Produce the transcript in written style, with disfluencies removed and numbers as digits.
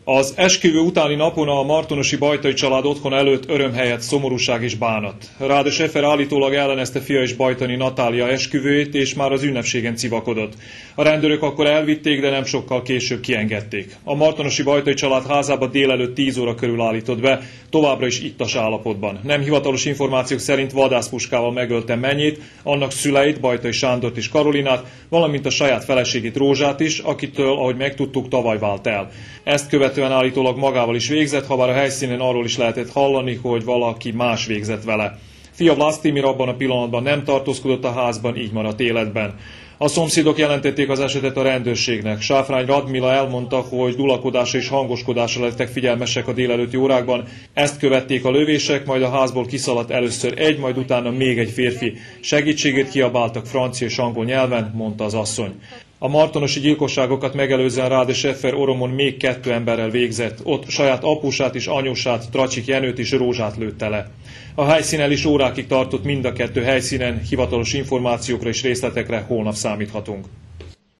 Az esküvő utáni napon a martonosi Bajtai család otthon előtt öröm helyett szomorúság és bánat. Ráde Sefer állítólag ellenezte fia és Bajtani Natália esküvőjét, és már az ünnepségen civakodott. A rendőrök akkor elvitték, de nem sokkal később kiengedték. A martonosi Bajtai család házába délelőtt 10 óra körül állított be, továbbra is ittas állapotban. Nem hivatalos információk szerint vadászpuskával megölte mennyét, annak szüleit, Bajtai Sándort és Karolinát, valamint a saját feleségét, Rózsát is, akitől, ahogy megtudtuk, tavaly vált el. Ezt követően állítólag magával is végzett, habár a helyszínen arról is lehetett hallani, hogy valaki más végzett vele. Fia Vlasztimir abban a pillanatban nem tartózkodott a házban, így maradt életben. A szomszédok jelentették az esetet a rendőrségnek. Sáfrány Radmila elmondta, hogy dulakodásra és hangoskodásra lettek figyelmesek a délelőtti órákban. Ezt követték a lövések, majd a házból kiszaladt először egy, majd utána még egy férfi. Segítségét kiabáltak francia és angol nyelven, mondta az asszony. A martonosi gyilkosságokat megelőzően Ráde Sefer Oromon még 2 emberrel végzett. Ott saját apusát és anyósát, Tracsik Jenőt és Rózsát lőtte le. A helyszínen is órákig tartott mind a 2 helyszínen, hivatalos információkra és részletekre holnap számíthatunk.